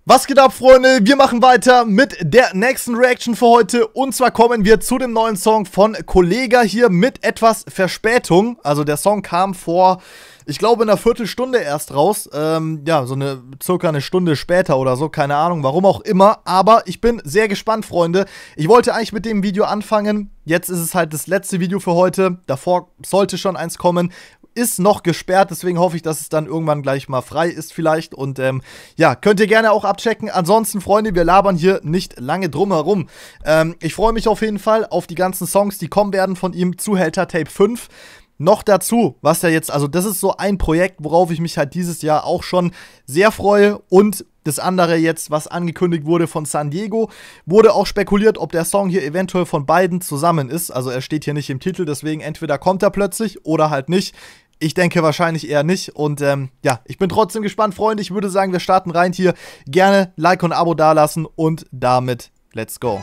Was geht ab, Freunde? Wir machen weiter mit der nächsten Reaction für heute. Und zwar kommen wir zu dem neuen Song von Kollegah hier mit etwas Verspätung. Also der Song kam vor, ich glaube, in einer Viertelstunde erst raus. Ja, so circa eine Stunde später oder so. Keine Ahnung, warum auch immer. Aber ich bin sehr gespannt, Freunde. Ich wollte eigentlich mit dem Video anfangen. Jetzt ist es halt das letzte Video für heute. Davor sollte schon eins kommen. Ist noch gesperrt, deswegen hoffe ich, dass es dann irgendwann gleich mal frei ist vielleicht. Und ja, könnt ihr gerne auch abchecken. Ansonsten, Freunde, wir labern hier nicht lange drum herum. Ich freue mich auf jeden Fall auf die ganzen Songs, die kommen werden von ihm zu Helter Tape 5. Noch dazu, was ja jetzt, also das ist so ein Projekt, worauf ich mich halt dieses Jahr auch schon sehr freue. Und das andere jetzt, was angekündigt wurde von San Diego, wurde auch spekuliert, ob der Song hier eventuell von beiden zusammen ist. Also er steht hier nicht im Titel, deswegen entweder kommt er plötzlich oder halt nicht. Ich denke wahrscheinlich eher nicht und ja, ich bin trotzdem gespannt, Freunde. Ich würde sagen, wir starten rein hier. Gerne Like und Abo dalassen und damit let's go.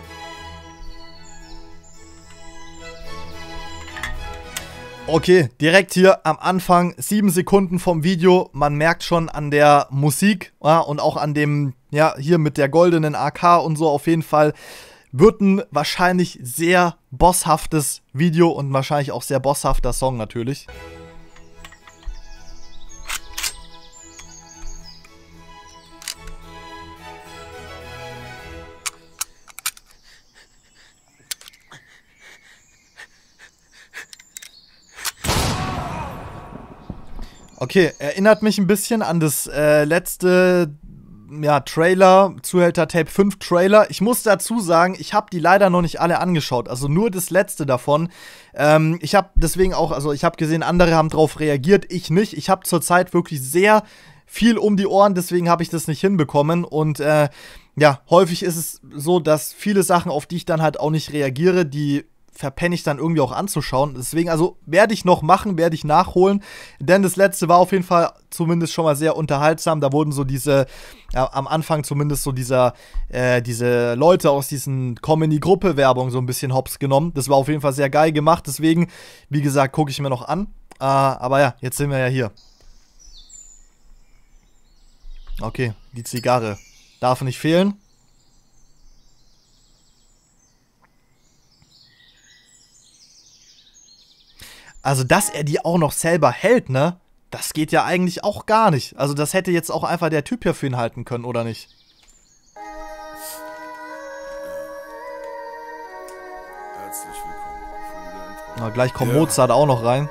Okay, direkt hier am Anfang 7 Sekunden vom Video. Man merkt schon an der Musik, ja, und auch an dem, ja, hier mit der goldenen AK und so auf jeden Fall. Wird ein wahrscheinlich sehr bosshaftes Video und wahrscheinlich auch sehr bosshafter Song natürlich. Okay, erinnert mich ein bisschen an das letzte, ja, Trailer, zu Helter Tape 5 Trailer. Ich muss dazu sagen, ich habe die leider noch nicht alle angeschaut, also nur das letzte davon. Ich habe deswegen auch, also ich habe gesehen, andere haben drauf reagiert, ich nicht. Ich habe zurzeit wirklich sehr viel um die Ohren, deswegen habe ich das nicht hinbekommen. Und ja, häufig ist es so, dass viele Sachen, auf die ich dann halt auch nicht reagiere, die verpenne ich dann irgendwie auch anzuschauen. Deswegen, also werde ich noch machen, werde ich nachholen. Denn das letzte war auf jeden Fall zumindest schon mal sehr unterhaltsam. Da wurden so diese, ja, am Anfang zumindest so diese Leute aus diesen Comedy-Gruppe-Werbung so ein bisschen hops genommen. Das war auf jeden Fall sehr geil gemacht. Deswegen, wie gesagt, gucke ich mir noch an. Aber ja, jetzt sind wir ja hier. Okay, die Zigarre darf nicht fehlen. Also, dass er die auch noch selber hält, ne? Das geht ja eigentlich auch gar nicht. Also, das hätte jetzt auch einfach der Typ hier für ihn halten können, oder nicht? Herzlich willkommen. Na, gleich kommt Mozart auch noch rein.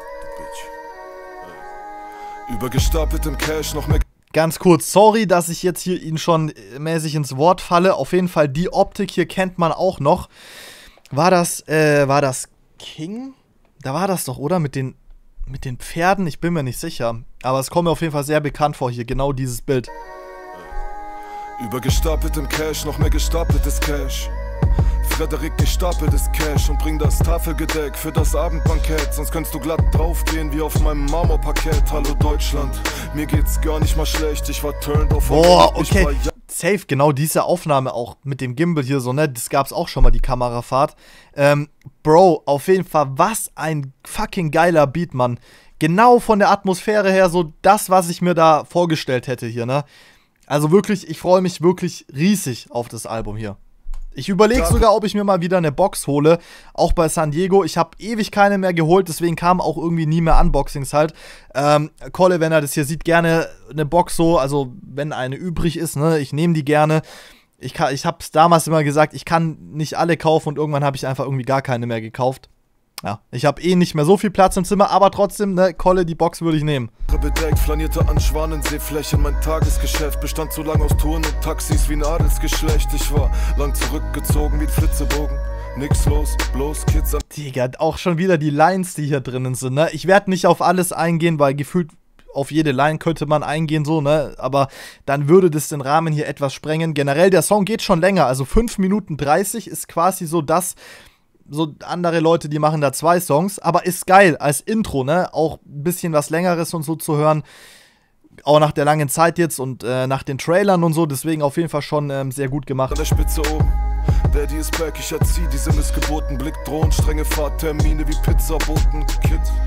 Übergestapelt im Cash noch mehr. Ganz kurz, sorry, dass ich jetzt hier ihn schon mäßig ins Wort falle. Auf jeden Fall, die Optik hier kennt man auch noch. War das King? Da war das doch, oder? Mit den Pferden? Ich bin mir nicht sicher. Aber es kommt mir auf jeden Fall sehr bekannt vor hier, genau dieses Bild. Übergestapelt im Cash, noch mehr gestapeltes Cash. Frederik, ich stapel das Cash und bring das Tafelgedeck für das Abendbankett. Sonst könntest du glatt draufgehen wie auf meinem Marmorparkett. Hallo Deutschland, mir geht's gar nicht mal schlecht. Ich war turned off. Boah, okay. Safe, genau diese Aufnahme auch mit dem Gimbal hier so, ne? Das gab's auch schon mal, die Kamerafahrt. Bro, auf jeden Fall, was ein fucking geiler Beat, Mann. Genau von der Atmosphäre her so das, was ich mir da vorgestellt hätte hier, ne? Also wirklich, ich freue mich wirklich riesig auf das Album hier. Ich überlege sogar, ob ich mir mal wieder eine Box hole, auch bei San Diego. Ich habe ewig keine mehr geholt, deswegen kamen auch irgendwie nie mehr Unboxings halt. Kolle, wenn er das hier sieht, gerne eine Box so, also wenn eine übrig ist, ne, ich nehme die gerne. Ich habe es damals immer gesagt, ich kann nicht alle kaufen und irgendwann habe ich einfach irgendwie gar keine mehr gekauft. Ja, ich habe eh nicht mehr so viel Platz im Zimmer, aber trotzdem, ne, Kolle, die Box würde ich nehmen. Bedeckt, flanierte an Schwanenseeflächen, mein Tagesgeschäft bestand so lang aus Touren und Taxis wie ein Adelsgeschlecht. Ich war lang zurückgezogen wie ein Flitzebogen. Nix los, bloß Kids an. Digga, auch schon wieder die Lines, die hier drinnen sind, ne? Ich werde nicht auf alles eingehen, weil gefühlt auf jede Line könnte man eingehen, so, ne? Aber dann würde das den Rahmen hier etwas sprengen. Generell, der Song geht schon länger, also 5 Minuten 30 ist quasi so das. So andere Leute, die machen da 2 Songs, aber ist geil als Intro, ne? Auch ein bisschen was Längeres und so zu hören. Auch nach der langen Zeit jetzt und nach den Trailern und so, deswegen auf jeden Fall schon sehr gut gemacht. An der Spitze oben, Daddy ist back, ich erzieh diese Missgeburten, Blick drohen, strenge Fahrttermine wie Pizzaboten, Kid.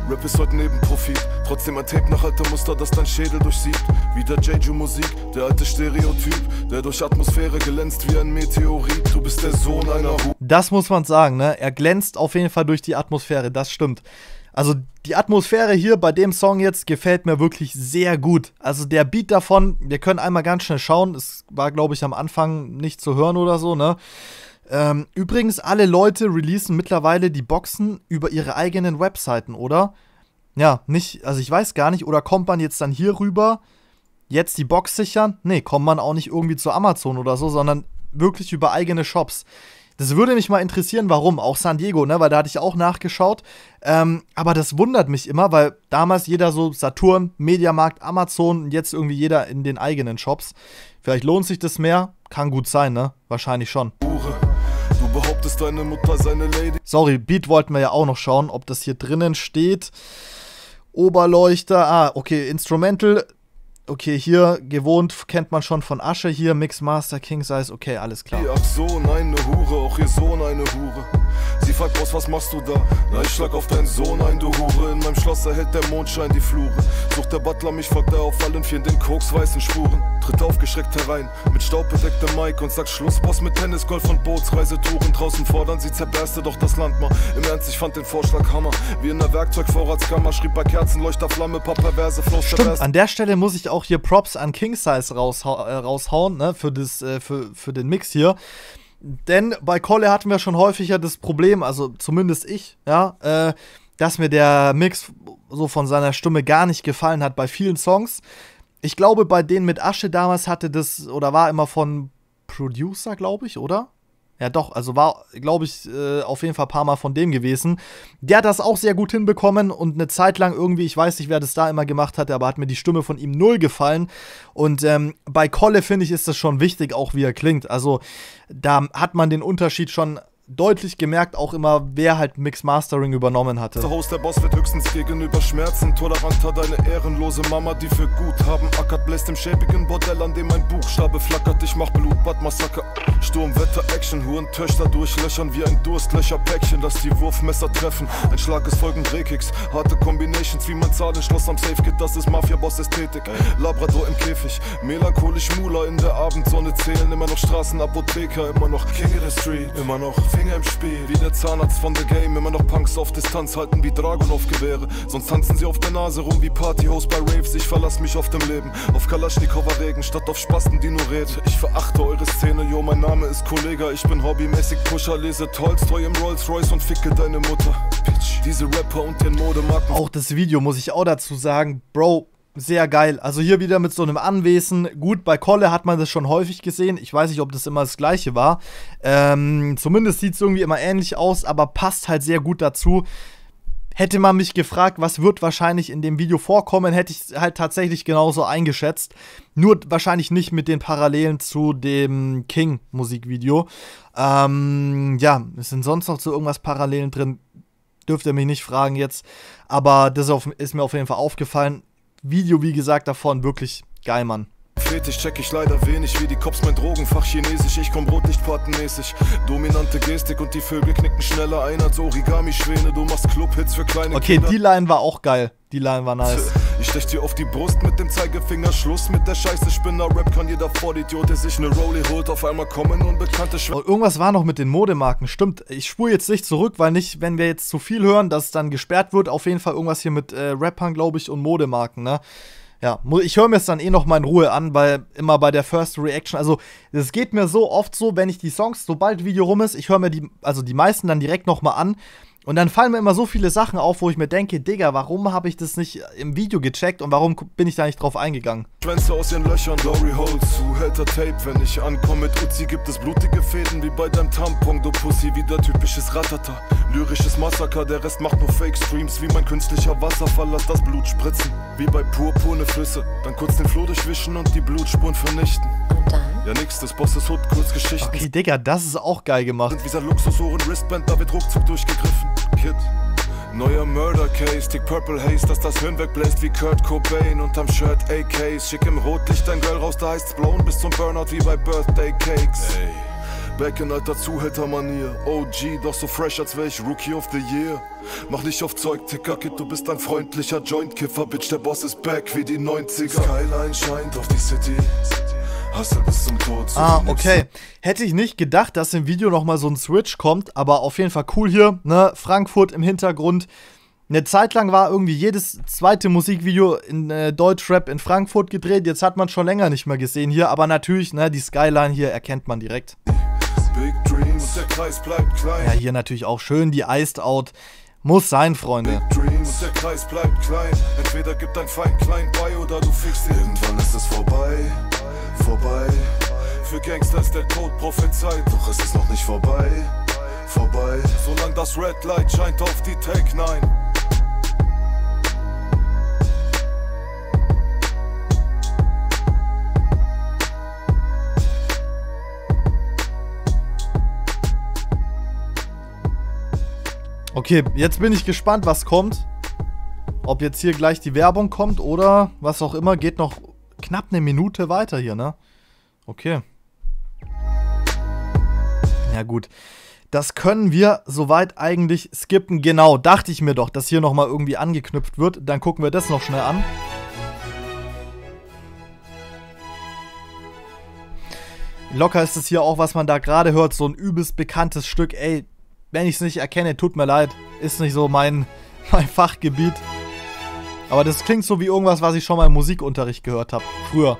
Rap ist heute Nebenprofit, trotzdem ein Tape nach alter Muster, das dein Schädel durchsieht. Wieder Jeju-Musik, der alte Stereotyp, der durch Atmosphäre glänzt wie ein Meteorit. Du bist der Sohn einer Hure. Das muss man sagen, ne? Er glänzt auf jeden Fall durch die Atmosphäre, das stimmt. Also die Atmosphäre hier bei dem Song jetzt gefällt mir wirklich sehr gut. Also der Beat davon, wir können einmal ganz schnell schauen. Es war, glaube ich, am Anfang nicht zu hören oder so, ne? Übrigens, alle Leute releasen mittlerweile die Boxen über ihre eigenen Webseiten, oder? Ja, nicht, also ich weiß gar nicht, oder kommt man jetzt dann hier rüber, jetzt die Box sichern? Nee, kommt man auch nicht irgendwie zu Amazon oder so, sondern wirklich über eigene Shops. Das würde mich mal interessieren, warum, auch San Diego, ne, weil da hatte ich auch nachgeschaut, aber das wundert mich immer, weil damals jeder so Saturn, Mediamarkt, Amazon und jetzt irgendwie jeder in den eigenen Shops. Vielleicht lohnt sich das mehr, kann gut sein, ne, wahrscheinlich schon. Du behauptest, deine Mutter seine Lady. Sorry, Beat wollten wir ja auch noch schauen, ob das hier drinnen steht. Oberleuchter, okay, Instrumental. Okay, hier, gewohnt, kennt man schon von Asche, hier, Mixmaster, King Size, okay, alles klar. Ach so, nein, eine Hure, auch ihr Sohn eine Hure. Sie fragt, Boss, was machst du da? Na, ich schlag auf deinen Sohn ein, du Hure. In meinem Schloss erhält der Mondschein die Flure. Sucht der Butler mich, folgt er auf allen vier in den koksweißen Spuren. Tritt aufgeschreckt herein, mit staubbedecktem Mic und sagt Schluss, Boss, mit Tennis, Golf und Bootsreisetouren. Draußen fordern, sie zerberste doch das Land mal. Im Ernst, ich fand den Vorschlag Hammer. Wie in der Werkzeugvorratskammer, schrieb bei Kerzenleuchter Flamme, paar perverse Flows. Stimmt, an der Stelle muss ich auch hier Props an King Size raushauen, ne, für den Mix hier. Denn bei Kolle hatten wir schon häufiger das Problem, also zumindest ich, ja, dass mir der Mix so von seiner Stimme gar nicht gefallen hat bei vielen Songs. Ich glaube, bei denen mit Asche damals hatte das, oder war immer von Producer, glaube ich, oder? Ja doch, also war, glaube ich, auf jeden Fall ein paar Mal von dem gewesen. Der hat das auch sehr gut hinbekommen und eine Zeit lang irgendwie, ich weiß nicht, wer das da immer gemacht hat, aber hat mir die Stimme von ihm null gefallen. Und bei Kolle, finde ich, ist das schon wichtig, auch wie er klingt. Also da hat man den Unterschied schon deutlich gemerkt, auch immer, wer halt Mix-Mastering übernommen hatte. Der Host, der Boss wird höchstens gegenüber Schmerzen toleranter. Deine ehrenlose Mama, die für Guthaben ackert, bläst im schäbigen Bordell, an dem ein Buchstabe flackert. Ich mach Blutbad, Massaker, Sturmwetter, Action, Huren, Töchter durchlöchern wie ein Durstlöcher-Päckchen. Lass die Wurfmesser treffen, ein Schlag ist folgend Drehkicks. Harte Combinations wie mein Zahlenschloss am Safe-Kit, das ist Mafia-Boss-Ästhetik. Labrador im Käfig, melancholisch Mula in der Abendsonne zählen. Immer noch Straßenapotheker, immer noch King of the Street, immer noch Finger im Spiel, wie der Zahnarzt von The Game. Immer noch Punks auf Distanz halten wie Dragunov-Gewehre. Sonst tanzen sie auf der Nase rum wie Partyhost bei Raves. Ich verlass mich auf dem Leben, auf Kalaschnikower Regen, statt auf Spasten, die nur reden. Ich verachte eure Szene, yo, mein Name ist Kollega. Ich bin hobbymäßig Pusher, lese Tolstoy im Rolls Royce und ficke deine Mutter. Bitch, diese Rapper und den Modemarken. Auch das Video, muss ich auch dazu sagen, Bro, sehr geil. Also hier wieder mit so einem Anwesen. Gut, bei Kolle hat man das schon häufig gesehen. Ich weiß nicht, ob das immer das Gleiche war. Zumindest sieht es irgendwie immer ähnlich aus, aber passt halt sehr gut dazu. Hätte man mich gefragt, was wird wahrscheinlich in dem Video vorkommen, hätte ich halt tatsächlich genauso eingeschätzt. Nur wahrscheinlich nicht mit den Parallelen zu dem King-Musikvideo. Ja, es sind sonst noch so irgendwas Parallelen drin. Dürft ihr mich nicht fragen jetzt. Aber das ist mir auf jeden Fall aufgefallen. Video, wie gesagt, davon wirklich geil, Mann. Fetisch check ich leider wenig, wie die Cops mein Drogenfach chinesisch. Ich komm rotlichtpatenmäßig, dominante Gestik und die Vögel knicken schneller ein als Origami-Schwäne. Du machst Clubhits für kleine Kinder. Okay, die Line war auch geil. Die Line war nice. Ich stech dir auf die Brust mit dem Zeigefinger. Schluss mit der Scheiße, Spinner. Rap kann jeder Vollidiot, der sich ne Rolli holt. Auf einmal kommen unbekannte Und irgendwas war noch mit den Modemarken. Stimmt, ich spule jetzt nicht zurück, weil nicht, wenn wir jetzt zu viel hören, dass es dann gesperrt wird. Auf jeden Fall irgendwas hier mit Rappern, glaube ich, und Modemarken, ne? Ja, ich höre mir es dann eh noch mal in Ruhe an, weil immer bei der First Reaction, also es geht mir so oft so, wenn ich die Songs, sobald Video rum ist, ich höre mir die meisten dann direkt noch mal an und dann fallen mir immer so viele Sachen auf, wo ich mir denke, Digga, warum habe ich das nicht im Video gecheckt und warum bin ich da nicht drauf eingegangen? Schwänze aus ihren Löchern, Glory Holes, Zuhälter Tape, wenn ich ankomme mit Uzi, gibt es blutige Fäden wie bei deinem Tampon, du Pussy, wieder typisches Ratata, lyrisches Massaker, der Rest macht nur Fake-Streams, wie mein künstlicher Wasserfall, lass das Blut spritzen, wie bei purpurne Flüsse, dann kurz den Floh durchwischen und die Blutspuren vernichten. Und dann? Ja nix, des Bosses Hut, Kurzgeschichten. Okay, Digga, das ist auch geil gemacht. Wie sein Luxusohren-Wristband, da wird ruckzuck durchgegriffen, Kid. Neuer Murder-Case, Tick Purple Haze, dass das Hirn wegbläst wie Kurt Cobain. Unterm Shirt AKs, schick im Rotlicht dein Girl raus, da heißt's blown bis zum Burnout wie bei Birthday Cakes. Ey. Back in alter Zuhältermanier. OG, doch so fresh, als wär ich Rookie of the Year. Mach nicht auf Zeugticker, Kid, du bist ein freundlicher Jointkiffer. Bitch, der Boss ist back wie die 90er. Skyline scheint auf die City. Hustle bis zum Tod. So okay. Hätte ich nicht gedacht, dass im Video nochmal so ein Switch kommt, aber auf jeden Fall cool hier, ne? Frankfurt im Hintergrund. Eine Zeit lang war irgendwie jedes zweite Musikvideo in Deutschrap in Frankfurt gedreht. Jetzt hat man schon länger nicht mehr gesehen hier. Aber natürlich, ne, die Skyline hier erkennt man direkt. Big Dreams, der Kreis bleibt klein. Ja, hier natürlich auch schön die Iced Out. Muss sein, Freunde. Big Dreams, der Kreis bleibt klein. Entweder gibt dein Feind klein bei oder du fickst ihn. Irgendwann ist es vorbei, vorbei. Für Gangster ist der Tod prophezeit. Doch es ist noch nicht vorbei, vorbei. Solange das Red Light scheint auf die Tech 9. Okay, jetzt bin ich gespannt, was kommt. Ob jetzt hier gleich die Werbung kommt oder was auch immer. Geht noch knapp eine Minute weiter hier, ne? Okay. Ja gut. Das können wir soweit eigentlich skippen. Genau, dachte ich mir doch, dass hier nochmal irgendwie angeknüpft wird. Dann gucken wir das noch schnell an. Locker ist es hier auch, was man da gerade hört. So ein übelst bekanntes Stück. Ey, wenn ich es nicht erkenne, tut mir leid. Ist nicht so mein Fachgebiet. Aber das klingt so wie irgendwas, was ich schon mal im Musikunterricht gehört habe. Früher.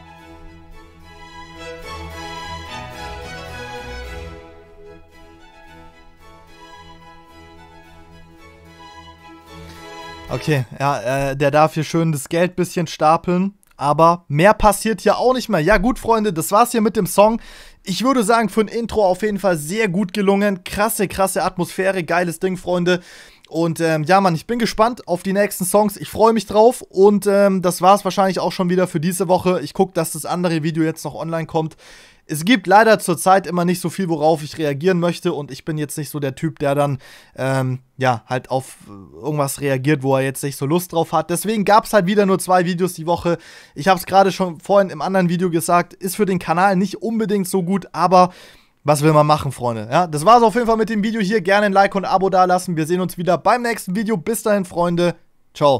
Okay, ja, der darf hier schön das Geld bisschen stapeln. Aber mehr passiert hier auch nicht mehr. Ja gut, Freunde, das war's hier mit dem Song. Ich würde sagen, für ein Intro auf jeden Fall sehr gut gelungen. Krasse, krasse Atmosphäre, geiles Ding, Freunde. Und ja, Mann, ich bin gespannt auf die nächsten Songs. Ich freue mich drauf. Und das war's wahrscheinlich auch schon wieder für diese Woche. Ich gucke, dass das andere Video jetzt noch online kommt. Es gibt leider zurzeit immer nicht so viel, worauf ich reagieren möchte. Und ich bin jetzt nicht so der Typ, der dann, ja, halt auf irgendwas reagiert, wo er jetzt nicht so Lust drauf hat. Deswegen gab es halt wieder nur 2 Videos die Woche. Ich habe es gerade schon vorhin im anderen Video gesagt. Ist für den Kanal nicht unbedingt so gut, aber was will man machen, Freunde? Ja, das war's auf jeden Fall mit dem Video hier. Gerne ein Like und ein Abo dalassen. Wir sehen uns wieder beim nächsten Video. Bis dahin, Freunde. Ciao.